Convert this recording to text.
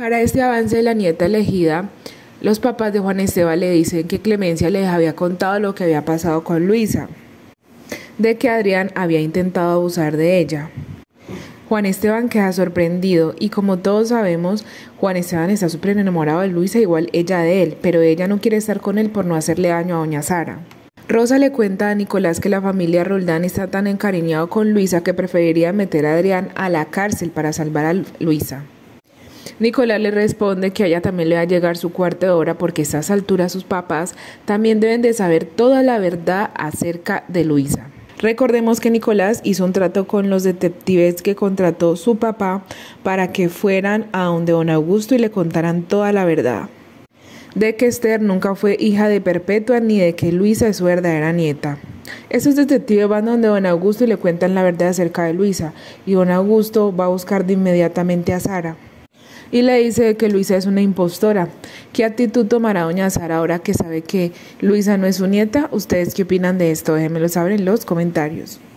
Para este avance de la nieta elegida, los papás de Juan Esteban le dicen que Clemencia les había contado lo que había pasado con Luisa, de que Adrián había intentado abusar de ella. Juan Esteban queda sorprendido y, como todos sabemos, Juan Esteban está súper enamorado de Luisa, igual ella de él, pero ella no quiere estar con él por no hacerle daño a doña Sara. Rosa le cuenta a Nicolás que la familia Roldán está tan encariñado con Luisa que preferiría meter a Adrián a la cárcel para salvar a Luisa. Nicolás le responde que a ella también le va a llegar su cuarto de hora porque a estas alturas sus papás también deben de saber toda la verdad acerca de Luisa. Recordemos que Nicolás hizo un trato con los detectives que contrató su papá para que fueran a donde don Augusto y le contaran toda la verdad. De que Esther nunca fue hija de Perpetua ni de que Luisa es su verdadera nieta. Estos detectives van donde don Augusto y le cuentan la verdad acerca de Luisa, y don Augusto va a buscar de inmediatamente a Sara y le dice que Luisa es una impostora. ¿Qué actitud tomará doña Sara ahora que sabe que Luisa no es su nieta? ¿Ustedes qué opinan de esto? Déjenmelo saber en los comentarios.